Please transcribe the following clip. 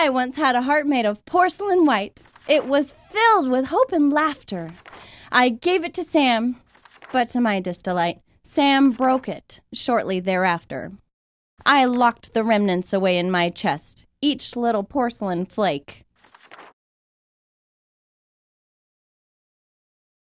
I once had a heart made of porcelain white. It was filled with hope and laughter. I gave it to Sam, but to my disdelight, Sam broke it shortly thereafter. I locked the remnants away in my chest, each little porcelain flake.